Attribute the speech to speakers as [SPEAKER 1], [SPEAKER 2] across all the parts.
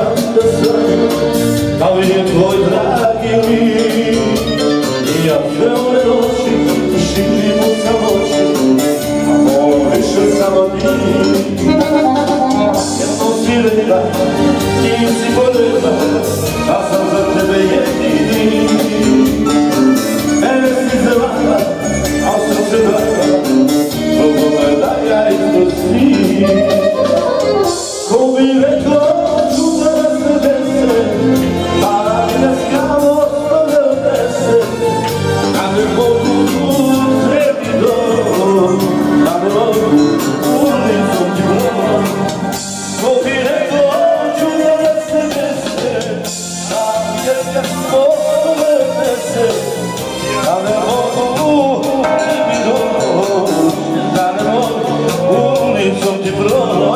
[SPEAKER 1] osjećam da sam kao je tvoj dragi lik. I ja sve ove noći živim u samoći, a molim više samo ti. Jedno si rekla, ti si voljela, a sam za tebe jedini. Mene si zelala, a srce dragala, drugome da ja iznosim. Ko bi rekao čuda da se dese, para mi ne skamo ostane dese, da ne mogu sredi dom, da ne mogu ulicom ti blom. Ko bi rekao čuda da se dese, para mi ne skamo ostane dese, da ne mogu sredi dom, da ne mogu ulicom ti blom.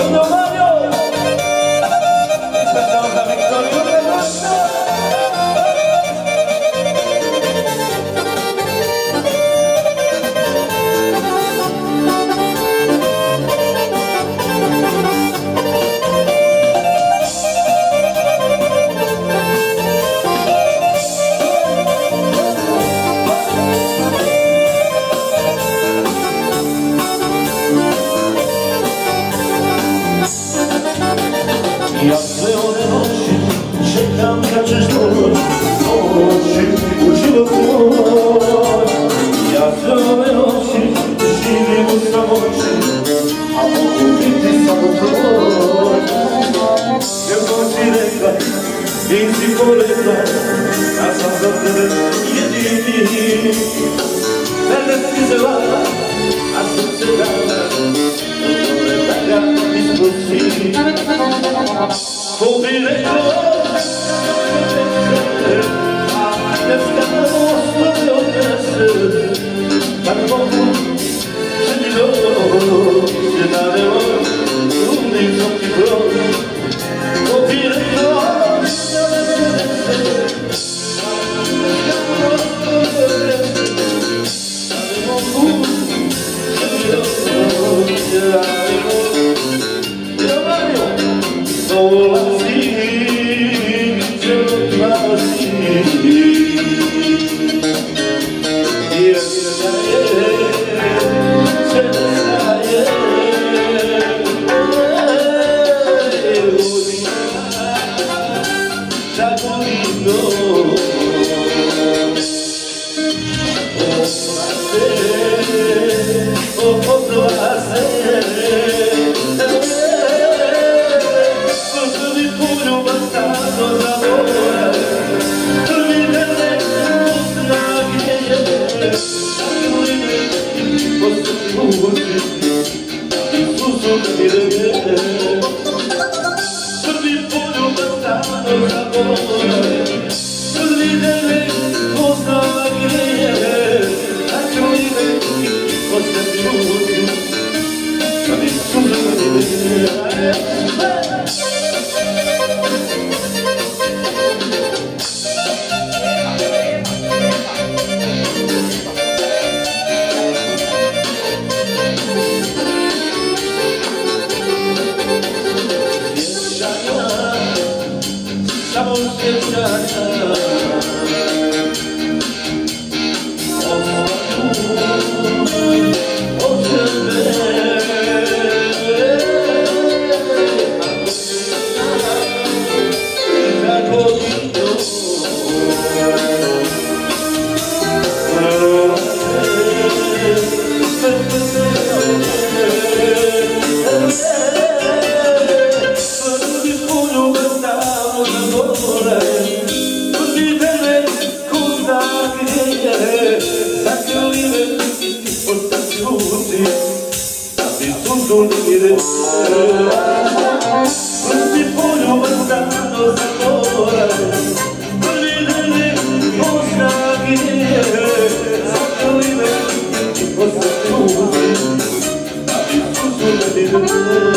[SPEAKER 1] Ja sve one noći čekam kad ćeš doći u život moj. Ja sve ove noći živim u samoći, a mogu biti samo tvoj. Jednom si rekla, ti si porekla, ja sam za tebe jedini. Mene si zelala, a srce dala, dozvore da ga isprosim. Ko bi rekao, a ne skamo ostane odnese, da ne mogu sredi doći, da ne mogu ulicom ti proći. Ko bi rekao, a ne skamo ostane odnese, da ne mogu sredi doći, da ne mogu. Dolazi, dolazi, jer staje, se staje, tako vidno, odlaze, samo sjećanja od tebe. Kako ti to Thank you.